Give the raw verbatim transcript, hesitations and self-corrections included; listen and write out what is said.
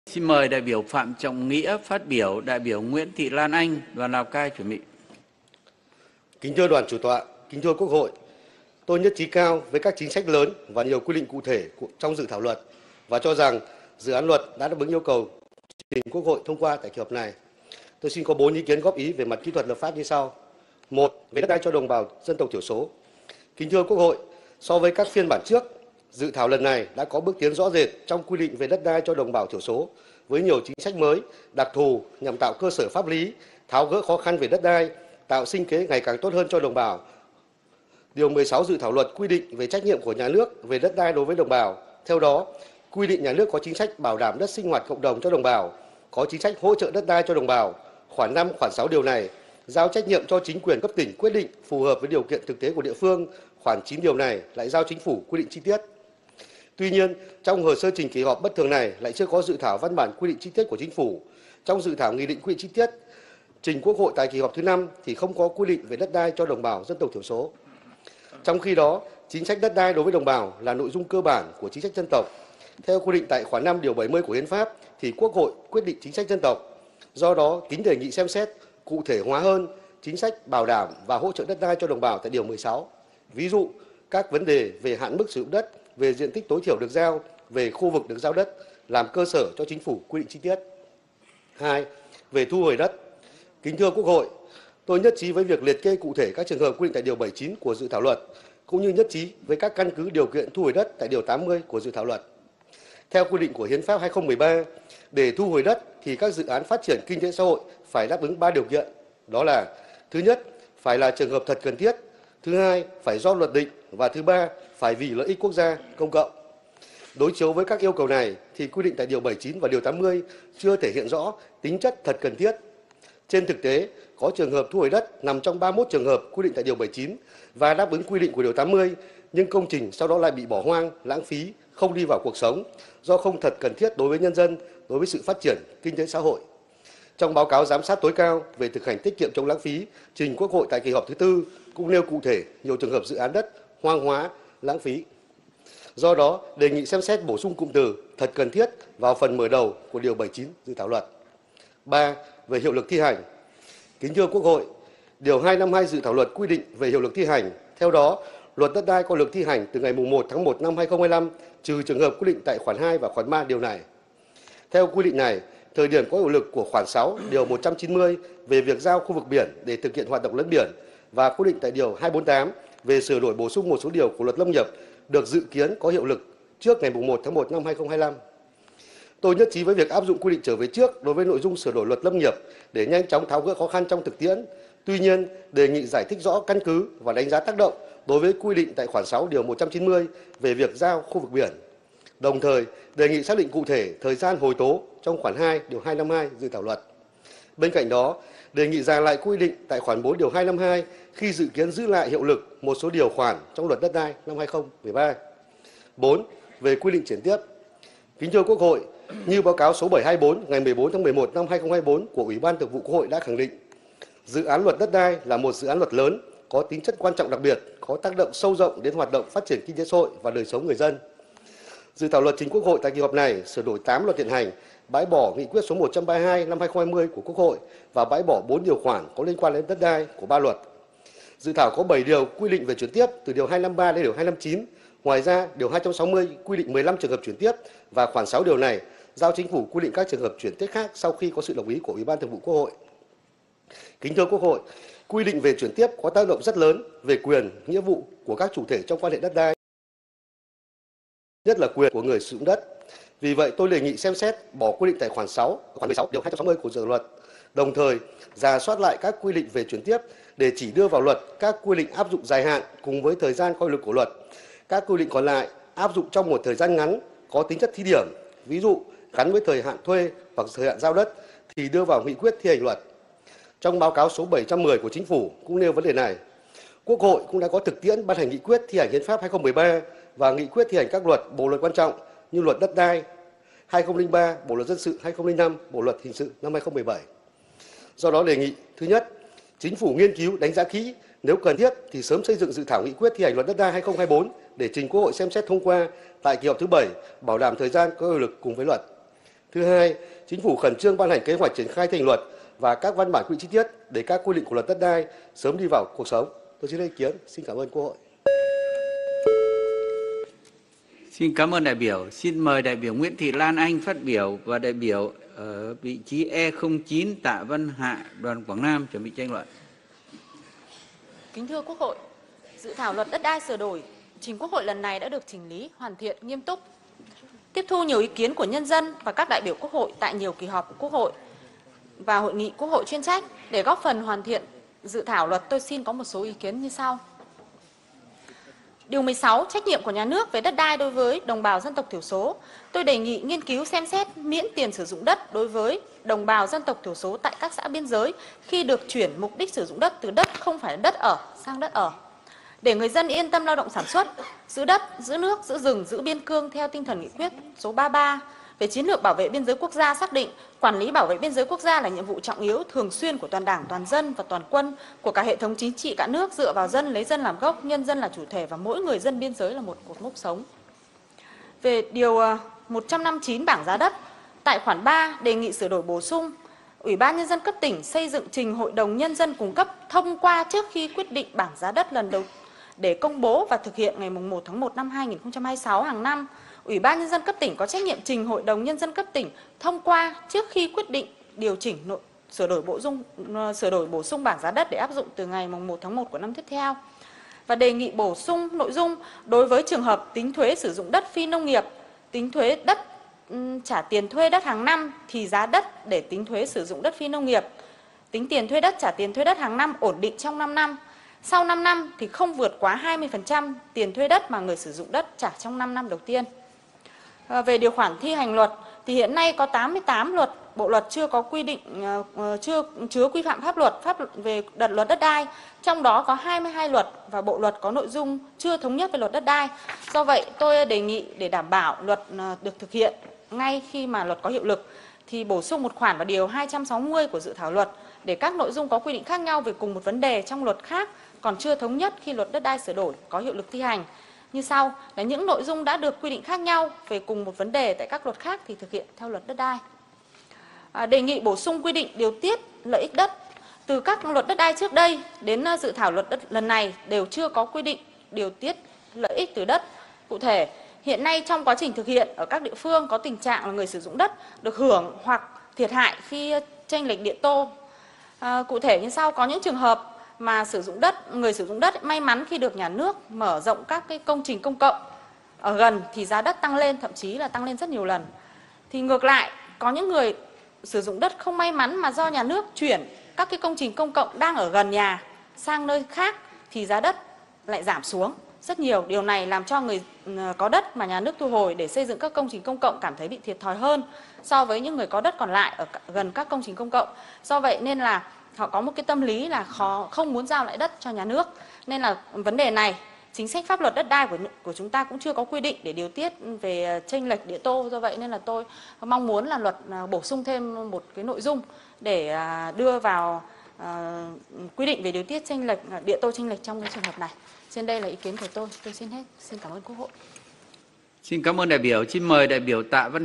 Xin mời đại biểu Phạm Trọng Nghĩa phát biểu, đại biểu Nguyễn Thị Lan Anh, đoàn Lào Cai chuẩn bị. Kính thưa đoàn chủ tọa, kính thưa Quốc hội, tôi nhất trí cao với các chính sách lớn và nhiều quy định cụ thể trong dự thảo luật và cho rằng dự án luật đã đáp ứng yêu cầu trình Quốc hội thông qua tại kỳ họp này. Tôi xin có bốn ý kiến góp ý về mặt kỹ thuật lập pháp như sau. Một, về đất đai cho đồng bào dân tộc thiểu số. Kính thưa Quốc hội, so với các phiên bản trước, dự thảo lần này đã có bước tiến rõ rệt trong quy định về đất đai cho đồng bào thiểu số với nhiều chính sách mới, đặc thù nhằm tạo cơ sở pháp lý, tháo gỡ khó khăn về đất đai, tạo sinh kế ngày càng tốt hơn cho đồng bào. Điều mười sáu dự thảo luật quy định về trách nhiệm của nhà nước về đất đai đối với đồng bào. Theo đó, quy định nhà nước có chính sách bảo đảm đất sinh hoạt cộng đồng cho đồng bào, có chính sách hỗ trợ đất đai cho đồng bào. Khoản năm, khoản sáu điều này giao trách nhiệm cho chính quyền cấp tỉnh quyết định phù hợp với điều kiện thực tế của địa phương. Khoản chín điều này lại giao chính phủ quy định chi tiết. Tuy nhiên, trong hồ sơ trình kỳ họp bất thường này lại chưa có dự thảo văn bản quy định chi tiết của chính phủ. Trong dự thảo nghị định quy định chi tiết trình Quốc hội tại kỳ họp thứ năm thì không có quy định về đất đai cho đồng bào dân tộc thiểu số. Trong khi đó, chính sách đất đai đối với đồng bào là nội dung cơ bản của chính sách dân tộc. Theo quy định tại khoản năm điều bảy mươi của Hiến pháp thì Quốc hội quyết định chính sách dân tộc. Do đó, kính đề nghị xem xét cụ thể hóa hơn chính sách bảo đảm và hỗ trợ đất đai cho đồng bào tại điều mười sáu. Ví dụ, các vấn đề về hạn mức sử dụng đất, về diện tích tối thiểu được giao, về khu vực được giao đất làm cơ sở cho chính phủ quy định chi tiết. Hai, về thu hồi đất. Kính thưa Quốc hội, tôi nhất trí với việc liệt kê cụ thể các trường hợp quy định tại điều bảy mươi chín của dự thảo luật, cũng như nhất trí với các căn cứ điều kiện thu hồi đất tại điều tám mươi của dự thảo luật. Theo quy định của Hiến pháp hai không một ba, để thu hồi đất thì các dự án phát triển kinh tế xã hội phải đáp ứng ba điều kiện. Đó là: thứ nhất, phải là trường hợp thật cần thiết; thứ hai, phải do luật định; và thứ ba, phải vì lợi ích quốc gia công cộng. Đối chiếu với các yêu cầu này thì quy định tại điều bảy mươi chín và điều tám mươi chưa thể hiện rõ tính chất thật cần thiết. Trên thực tế, có trường hợp thu hồi đất nằm trong ba mươi mốt trường hợp quy định tại điều bảy mươi chín và đáp ứng quy định của điều tám mươi, nhưng công trình sau đó lại bị bỏ hoang, lãng phí, không đi vào cuộc sống do không thật cần thiết đối với nhân dân, đối với sự phát triển kinh tế xã hội. Trong báo cáo giám sát tối cao về thực hành tiết kiệm chống lãng phí trình Quốc hội tại kỳ họp thứ tư cũng nêu cụ thể nhiều trường hợp dự án đất hoang hóa, lãng phí. Do đó, đề nghị xem xét bổ sung cụm từ thật cần thiết vào phần mở đầu của điều bảy mươi chín dự thảo luật. Ba, về hiệu lực thi hành. Kính thưa Quốc hội, điều hai trăm năm mươi hai dự thảo luật quy định về hiệu lực thi hành. Theo đó, luật đất đai có hiệu lực thi hành từ ngày mùng một tháng một năm hai nghìn không trăm hai mươi lăm, trừ trường hợp quy định tại khoản hai và khoản ba điều này. Theo quy định này, thời điểm có hiệu lực của khoản sáu điều một trăm chín mươi về việc giao khu vực biển để thực hiện hoạt động lấn biển và quy định tại điều hai trăm bốn mươi tám về sửa đổi bổ sung một số điều của luật lâm nghiệp được dự kiến có hiệu lực trước ngày mùng một tháng một năm hai nghìn không trăm hai mươi lăm. Tôi nhất trí với việc áp dụng quy định trở về trước đối với nội dung sửa đổi luật lâm nghiệp để nhanh chóng tháo gỡ khó khăn trong thực tiễn. Tuy nhiên, đề nghị giải thích rõ căn cứ và đánh giá tác động đối với quy định tại khoản sáu điều một trăm chín mươi về việc giao khu vực biển. Đồng thời, đề nghị xác định cụ thể thời gian hồi tố trong khoản hai điều hai trăm năm mươi hai dự thảo luật. Bên cạnh đó, đề nghị ra lại quy định tại khoản bốn điều hai trăm năm mươi hai khi dự kiến giữ lại hiệu lực một số điều khoản trong luật đất đai năm hai không một ba. Bốn, về quy định chuyển tiếp. Kính thưa Quốc hội, như báo cáo số bảy trăm hai mươi bốn ngày mười bốn tháng mười một năm hai nghìn không trăm hai mươi tư của Ủy ban Thường vụ Quốc hội đã khẳng định, dự án luật đất đai là một dự án luật lớn, có tính chất quan trọng đặc biệt, có tác động sâu rộng đến hoạt động phát triển kinh tế xã hội và đời sống người dân. Dự thảo luật trình Quốc hội tại kỳ họp này sửa đổi tám luật hiện hành, bãi bỏ nghị quyết số một trăm ba mươi hai năm hai nghìn không trăm hai mươi của Quốc hội và bãi bỏ bốn điều khoản có liên quan đến đất đai của ba luật. Dự thảo có bảy điều quy định về chuyển tiếp từ điều hai trăm năm mươi ba đến điều hai trăm năm mươi chín. Ngoài ra, điều hai trăm sáu mươi quy định mười lăm trường hợp chuyển tiếp và khoản sáu điều này giao chính phủ quy định các trường hợp chuyển tiếp khác sau khi có sự đồng ý của Ủy ban Thường vụ Quốc hội. Kính thưa Quốc hội, quy định về chuyển tiếp có tác động rất lớn về quyền, nghĩa vụ của các chủ thể trong quan hệ đất đai, nhất là quyền của người sử dụng đất. Vì vậy, tôi đề nghị xem xét bỏ quy định tại khoản sáu, khoản mười sáu điều hai trăm sáu mươi của dự luật, đồng thời rà soát lại các quy định về chuyển tiếp để chỉ đưa vào luật các quy định áp dụng dài hạn cùng với thời gian có hiệu lực của luật. Các quy định còn lại áp dụng trong một thời gian ngắn có tính chất thí điểm, ví dụ gắn với thời hạn thuê hoặc thời hạn giao đất thì đưa vào nghị quyết thi hành luật. Trong báo cáo số bảy trăm mười của Chính phủ cũng nêu vấn đề này. Quốc hội cũng đã có thực tiễn ban hành nghị quyết thi hành Hiến pháp hai không một ba và nghị quyết thi hành các luật, bộ luật quan trọng như luật đất đai hai không không ba, bộ luật dân sự hai không không năm, bộ luật hình sự năm hai không một bảy. Do đó đề nghị: thứ nhất, Chính phủ nghiên cứu đánh giá kỹ, nếu cần thiết thì sớm xây dựng dự thảo nghị quyết thi hành luật đất đai hai không hai tư để trình Quốc hội xem xét thông qua tại kỳ họp thứ bảy, bảo đảm thời gian có hiệu lực cùng với luật. Thứ hai, Chính phủ khẩn trương ban hành kế hoạch triển khai thành luật và các văn bản quy định chi tiết để các quy định của luật đất đai sớm đi vào cuộc sống. Tôi xin lấy ý kiến. Xin cảm ơn Quốc hội. Xin cảm ơn đại biểu. Xin mời đại biểu Nguyễn Thị Lan Anh phát biểu và đại biểu ở vị trí E không chín Tạ Văn Hạ, đoàn Quảng Nam chuẩn bị tranh luận. Kính thưa Quốc hội, dự thảo luật đất đai sửa đổi trình Quốc hội lần này đã được chỉnh lý, hoàn thiện, nghiêm túc, tiếp thu nhiều ý kiến của nhân dân và các đại biểu Quốc hội tại nhiều kỳ họp của Quốc hội và hội nghị Quốc hội chuyên trách. Để góp phần hoàn thiện dự thảo luật, tôi xin có một số ý kiến như sau. Điều mười sáu, trách nhiệm của nhà nước về đất đai đối với đồng bào dân tộc thiểu số. Tôi đề nghị nghiên cứu xem xét miễn tiền sử dụng đất đối với đồng bào dân tộc thiểu số tại các xã biên giới khi được chuyển mục đích sử dụng đất từ đất không phải đất ở sang đất ở, để người dân yên tâm lao động sản xuất, giữ đất, giữ nước, giữ rừng, giữ biên cương theo tinh thần nghị quyết số ba mươi ba về chiến lược bảo vệ biên giới quốc gia, xác định quản lý bảo vệ biên giới quốc gia là nhiệm vụ trọng yếu thường xuyên của toàn Đảng, toàn dân và toàn quân, của cả hệ thống chính trị cả nước, dựa vào dân, lấy dân làm gốc, nhân dân là chủ thể và mỗi người dân biên giới là một cột mốc sống. Về điều một trăm năm mươi chín bảng giá đất, tại khoản ba đề nghị sửa đổi bổ sung Ủy ban Nhân dân cấp tỉnh xây dựng trình Hội đồng Nhân dân cung cấp thông qua trước khi quyết định bảng giá đất lần đầu để công bố và thực hiện ngày một tháng một năm hai nghìn không trăm hai mươi sáu hàng năm. Ủy ban Nhân dân cấp tỉnh có trách nhiệm trình Hội đồng Nhân dân cấp tỉnh thông qua trước khi quyết định điều chỉnh nội sửa đổi bổ sung sửa đổi bổ sung bảng giá đất để áp dụng từ ngày một tháng một của năm tiếp theo. Và đề nghị bổ sung nội dung đối với trường hợp tính thuế sử dụng đất phi nông nghiệp, tính thuế đất trả tiền thuê đất hàng năm thì giá đất để tính thuế sử dụng đất phi nông nghiệp, tính tiền thuê đất trả tiền thuê đất hàng năm ổn định trong năm năm. Sau năm năm thì không vượt quá hai mươi phần trăm tiền thuê đất mà người sử dụng đất trả trong năm năm đầu tiên. À, về điều khoản thi hành luật thì hiện nay có tám mươi tám luật, bộ luật chưa có quy định uh, chưa chứa quy phạm pháp luật pháp về đặt luật đất đai, trong đó có hai mươi hai luật và bộ luật có nội dung chưa thống nhất với luật đất đai. Do vậy, tôi đề nghị để đảm bảo luật uh, được thực hiện ngay khi mà luật có hiệu lực thì bổ sung một khoản vào điều hai trăm sáu mươi của dự thảo luật để các nội dung có quy định khác nhau về cùng một vấn đề trong luật khác còn chưa thống nhất khi luật đất đai sửa đổi có hiệu lực thi hành. Như sau là những nội dung đã được quy định khác nhau về cùng một vấn đề tại các luật khác thì thực hiện theo luật đất đai. À, đề nghị bổ sung quy định điều tiết lợi ích đất. Từ các luật đất đai trước đây đến dự thảo luật đất lần này đều chưa có quy định điều tiết lợi ích từ đất. Cụ thể, hiện nay trong quá trình thực hiện ở các địa phương có tình trạng là người sử dụng đất được hưởng hoặc thiệt hại khi chênh lệch địa tô. À, cụ thể như sau, có những trường hợp mà sử dụng đất, người sử dụng đất may mắn khi được nhà nước mở rộng các cái công trình công cộng ở gần thì giá đất tăng lên, thậm chí là tăng lên rất nhiều lần. Thì ngược lại, có những người sử dụng đất không may mắn mà do nhà nước chuyển các cái công trình công cộng đang ở gần nhà sang nơi khác thì giá đất lại giảm xuống rất nhiều. Điều này làm cho người có đất mà nhà nước thu hồi để xây dựng các công trình công cộng cảm thấy bị thiệt thòi hơn so với những người có đất còn lại ở gần các công trình công cộng. Do vậy nên là họ có một cái tâm lý là khó, không muốn giao lại đất cho nhà nước. Nên là vấn đề này, chính sách pháp luật đất đai của, của chúng ta cũng chưa có quy định để điều tiết về chênh lệch địa tô. Do vậy nên là tôi mong muốn là luật bổ sung thêm một cái nội dung để đưa vào uh, quy định về điều tiết chênh lệch địa tô chênh lệch trong cái trường hợp này. Trên đây là ý kiến của tôi. Tôi xin hết. Xin cảm ơn Quốc hội. Xin cảm ơn đại biểu. Xin mời đại biểu Tạ Văn